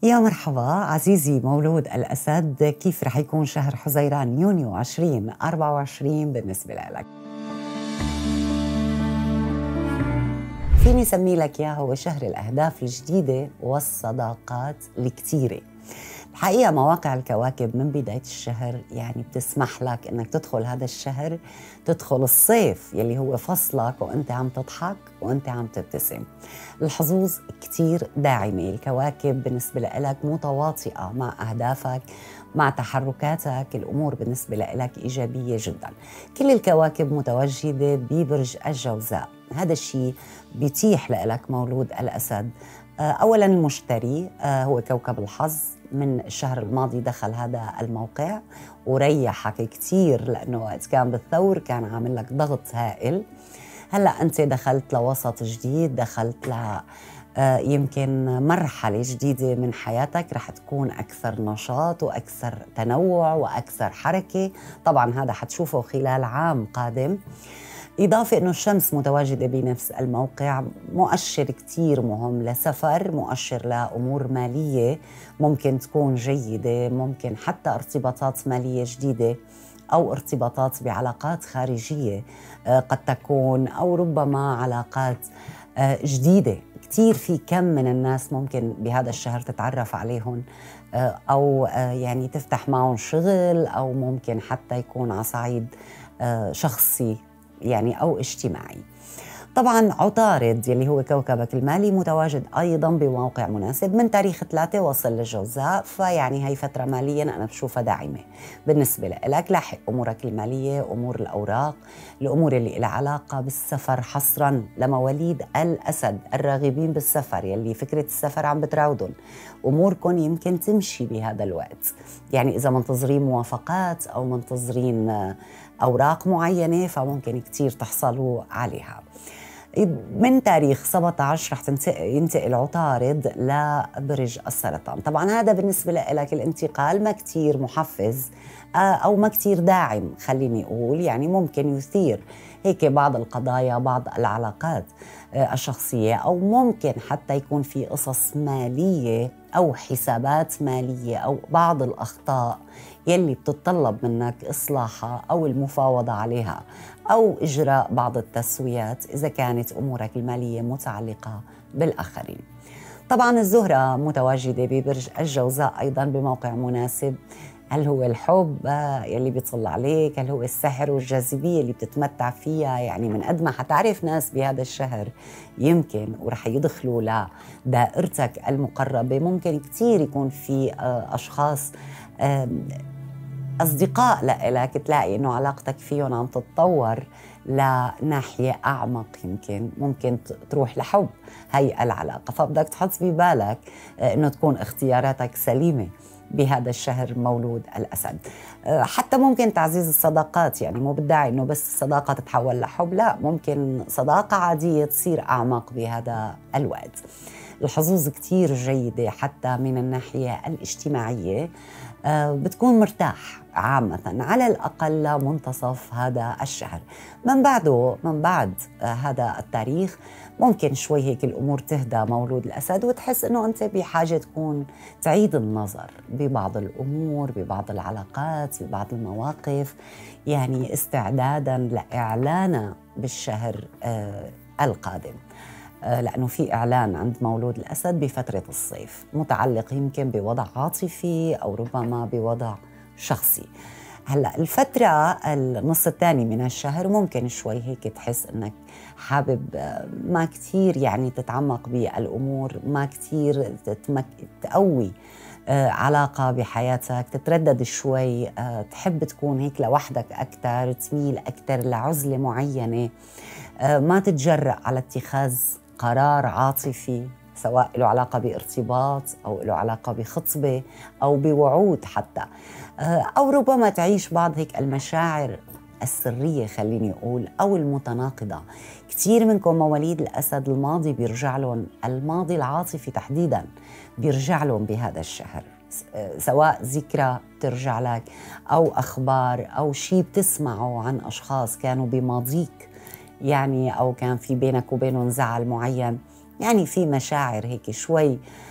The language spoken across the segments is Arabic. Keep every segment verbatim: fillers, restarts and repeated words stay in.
يا مرحبا عزيزي مولود الأسد، كيف رح يكون شهر حزيران يونيو عشرين أربعة وعشرين بالنسبة لك؟ فيني سمي لك إياه هو شهر الأهداف الجديدة والصداقات الكتيرة. الحقيقة مواقع الكواكب من بداية الشهر يعني بتسمح لك إنك تدخل هذا الشهر، تدخل الصيف يلي هو فصلك وأنت عم تضحك وأنت عم تبتسم. الحظوظ كتير داعمة، الكواكب بالنسبة لك متواطئة مع أهدافك، مع تحركاتك، الأمور بالنسبة لك إيجابية جدا. كل الكواكب متواجدة ببرج الجوزاء، هذا الشيء بيتيح لك مولود الأسد. أولا المشتري هو كوكب الحظ، من الشهر الماضي دخل هذا الموقع وريحك كتير، لأنه وقت كان بالثور كان عامل لك ضغط هائل. هلأ أنت دخلت لوسط جديد، دخلت ل يمكن مرحلة جديدة من حياتك، رح تكون أكثر نشاط وأكثر تنوع وأكثر حركة. طبعا هذا حتشوفه خلال عام قادم. إضافة أنه الشمس متواجدة بنفس الموقع، مؤشر كتير مهم لسفر، مؤشر لأمور مالية ممكن تكون جيدة، ممكن حتى ارتباطات مالية جديدة أو ارتباطات بعلاقات خارجية قد تكون، أو ربما علاقات جديدة. كتير في كم من الناس ممكن بهذا الشهر تتعرف عليهم، أو يعني تفتح معهم شغل، أو ممكن حتى يكون على صعيد شخصي يعني أو اجتماعي. طبعا عطارد يلي هو كوكبك المالي متواجد أيضا بموقع مناسب من تاريخ ثلاثة وصل للجوزاء، فيعني هي فترة ماليا أنا بشوفها داعمة بالنسبة لك. لاحق أمورك المالية، أمور الأوراق، الأمور اللي لها علاقة بالسفر، حصرا لمواليد الأسد الراغبين بالسفر يلي فكرة السفر عم بتراودن. أموركم يمكن تمشي بهذا الوقت، يعني إذا منتظرين موافقات أو منتظرين أوراق معينة فممكن كتير تحصلوا عليها. من تاريخ سبعة عشر رح ينتقل عطارد لبرج السرطان. طبعا هذا بالنسبة لك الانتقال ما كتير محفز أو ما كتير داعم، خليني أقول يعني ممكن يثير هيك بعض القضايا، بعض العلاقات الشخصية، أو ممكن حتى يكون في قصص مالية أو حسابات مالية أو بعض الأخطاء يلي بتتطلب منك إصلاحها أو المفاوضة عليها أو إجراء بعض التسويات إذا كانت أمورك المالية متعلقة بالآخرين. طبعا الزهرة متواجدة ببرج الجوزاء أيضا بموقع مناسب. هل هو الحب يلي بيطل عليك؟ هل هو السحر والجاذبية اللي بتتمتع فيها؟ يعني من قد ما حتعرف ناس بهذا الشهر يمكن ورح يدخلوا لدائرتك المقربة، ممكن كتير يكون في أشخاص أصدقاء لك تلاقي إنه علاقتك فيهم عم تتطور لناحية أعمق، يمكن ممكن تروح لحب هاي العلاقة، فبدك تحط ببالك إنه تكون اختياراتك سليمة بهذا الشهر مولود الأسد. حتى ممكن تعزيز الصداقات، يعني مو بالداعي إنه بس الصداقة تتحول لحب، لا، ممكن صداقة عادية تصير أعمق بهذا الوقت. الحظوظ كتير جيدة حتى من الناحية الاجتماعية، بتكون مرتاح عامة على الأقل لمنتصف هذا الشهر. من بعده من بعد هذا التاريخ ممكن شوي هيك الأمور تهدى مولود الأسد، وتحس أنه أنت بحاجة تكون تعيد النظر ببعض الأمور، ببعض العلاقات، ببعض المواقف، يعني استعدادا لإعلانها بالشهر القادم، لأنه في إعلان عند مولود الأسد بفترة الصيف متعلق يمكن بوضع عاطفي أو ربما بوضع شخصي. هلأ الفترة النص الثاني من الشهر ممكن شوي هيك تحس أنك حابب ما كتير يعني تتعمق بالأمور، ما كتير تتمك... تقوي علاقة بحياتك، تتردد شوي، تحب تكون هيك لوحدك أكتر، تميل أكتر لعزلة معينة، ما تتجرأ على اتخاذ قرار عاطفي سواء له علاقة بارتباط أو له علاقة بخطبة أو بوعود حتى، أو ربما تعيش بعض هيك المشاعر السرية خليني أقول أو المتناقضة. كتير منكم مواليد الأسد الماضي بيرجع لهم، الماضي العاطفي تحديدا بيرجع لهم بهذا الشهر، سواء ذكرى ترجع لك أو أخبار أو شيء بتسمعه عن أشخاص كانوا بماضيك يعني، أو كان في بينك وبينهم زعل معين، يعني في مشاعر هيك شوي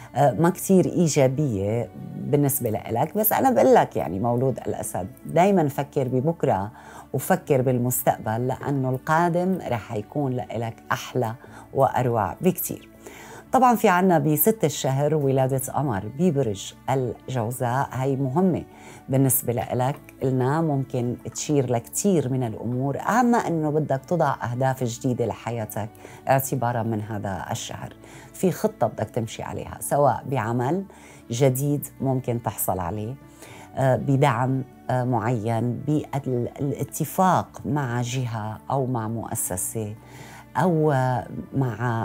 ما كتير إيجابية بالنسبة لإلك. بس أنا بقول لك يعني مولود الأسد دايما فكر ببكرة وفكر بالمستقبل، لأنه القادم رح يكون لإلك أحلى وأروع بكتير. طبعا في عنا بست الشهر ولادة قمر ببرج الجوزاء، هي مهمة بالنسبة لك. قلنا ممكن تشير لكتير من الأمور، أهم أنه بدك تضع أهداف جديدة لحياتك اعتبارا من هذا الشهر. في خطة بدك تمشي عليها، سواء بعمل جديد ممكن تحصل عليه، بدعم معين، بالاتفاق مع جهة أو مع مؤسسة أو مع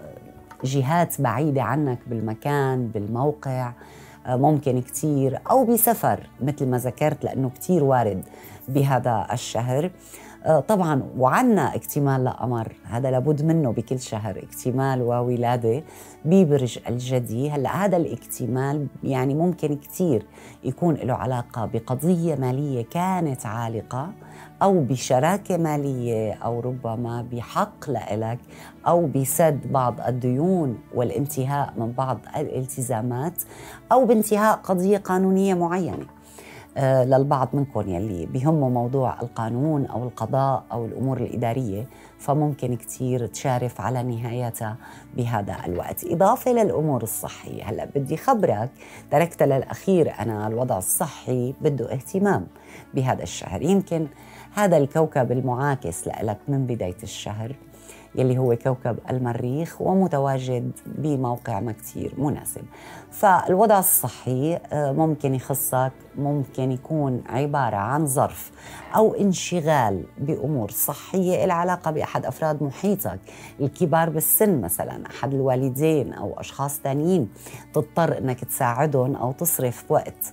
جهات بعيدة عنك بالمكان بالموقع، ممكن كتير، أو بسفر مثل ما ذكرت لأنه كتير وارد بهذا الشهر. طبعا وعنا اكتمال لقمر، هذا لابد منه بكل شهر، اكتمال وولادة ببرج الجدي. هلأ هذا الاكتمال يعني ممكن كتير يكون له علاقة بقضية مالية كانت عالقة، أو بشراكة مالية، أو ربما بحق لإلك، أو بسد بعض الديون والانتهاء من بعض الالتزامات، أو بانتهاء قضية قانونية معينة. آه للبعض منكم يلي بيهمه موضوع القانون أو القضاء أو الأمور الإدارية، فممكن كتير تشارف على نهايتها بهذا الوقت. إضافة للأمور الصحية، هلأ بدي خبرك تركت للأخير، أنا الوضع الصحي بده اهتمام بهذا الشهر. يمكن هذا الكوكب المعاكس لك من بداية الشهر يلي هو كوكب المريخ، ومتواجد بموقع ما كتير مناسب. فالوضع الصحي ممكن يخصك، ممكن يكون عبارة عن ظرف أو انشغال بأمور صحية العلاقة بأحد أفراد محيطك الكبار بالسن، مثلا أحد الوالدين أو أشخاص تانيين تضطر أنك تساعدهم أو تصرف وقت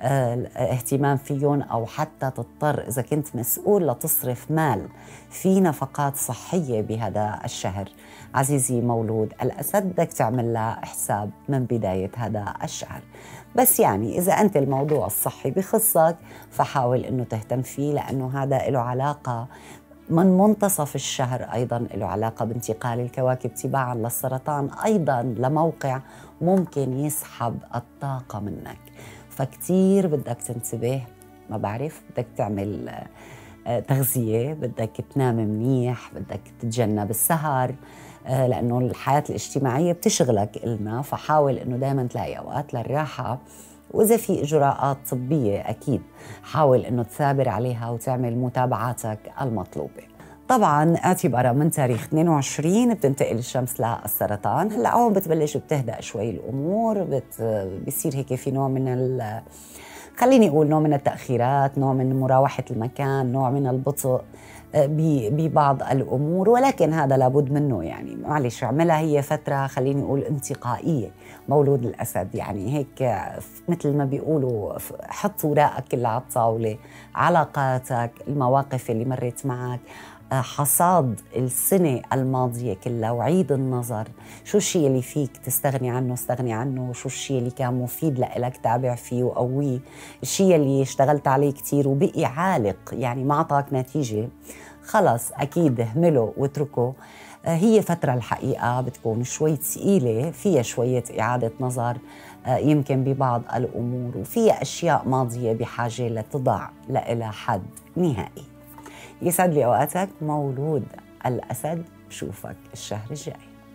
اهتمام فيهم، أو حتى تضطر إذا كنت مسؤول لتصرف مال في نفقات صحية بهذا الشهر. عزيزي مولود الأسد بدك تعمل لها حساب من بداية هذا الشهر. بس يعني إذا أنت الموضوع الصحي بخصك فحاول أنه تهتم فيه، لأنه هذا له علاقة من منتصف الشهر، أيضا له علاقة بانتقال الكواكب تباعا للسرطان أيضا لموقع ممكن يسحب الطاقة منك. فكتير بدك تنتبه، ما بعرف بدك تعمل تغذية، بدك تنام منيح، بدك تتجنب السهر، لأنه الحياة الاجتماعية بتشغلك إلنا. فحاول أنه دائما تلاقي أوقات للراحة، وإذا في إجراءات طبية أكيد حاول أنه تثابر عليها وتعمل متابعاتك المطلوبة. طبعا اعتبارا من تاريخ اثنين وعشرين بتنتقل الشمس للسرطان. هلا هون بتبلش بتهدأ شوي الأمور، بت بيصير هيك في نوع من ال خليني أقول نوع من التأخيرات، نوع من مراوحة المكان، نوع من البطء ببعض الأمور، ولكن هذا لابد منه. يعني معلش اعملها، هي فترة خليني أقول انتقائية. مولود الأسد يعني هيك مثل ما بيقولوا حط وراءك كلها على الطاولة، علاقاتك، المواقف اللي مرت معك، حصاد السنة الماضية كلها، وعيد النظر شو الشيء اللي فيك تستغني عنه استغني عنه، شو الشيء اللي كان مفيد لإلك تابع فيه وقويه، الشيء اللي اشتغلت عليه كتير وبقي عالق يعني ما عطاك نتيجة خلص أكيد اهمله واتركه. هي فترة الحقيقة بتكون شوي ثقيلة، فيها شوية إعادة نظر يمكن ببعض الأمور، وفيها أشياء ماضية بحاجة لتضع لإلها حد نهائي. يسعد لي أوقاتك مولود الأسد، بشوفك الشهر الجاي.